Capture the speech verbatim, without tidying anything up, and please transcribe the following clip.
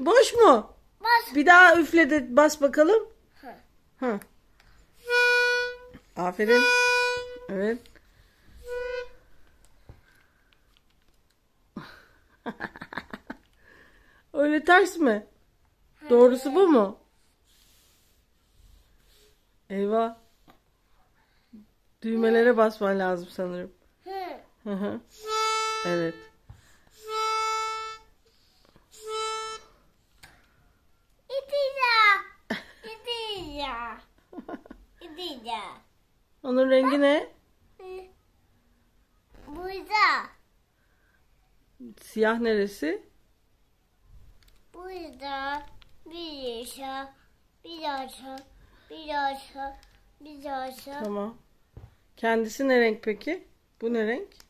Boş mu? Bas. Bir daha üfle de bas bakalım. Hı. Hı. Aferin. Evet. Öyle ters mi? Doğrusu bu mu? Eyvah. Düğmelere basman lazım sanırım. Hı. Hı hı. Evet. İdila. İdila. İdila. Onun rengi ne? Burada. Siyah neresi? Burada. Bir aşağı. Bir aşağı. Bir aşağı. Bir aşağı. Tamam. Kendisi ne renk peki? Bu ne renk?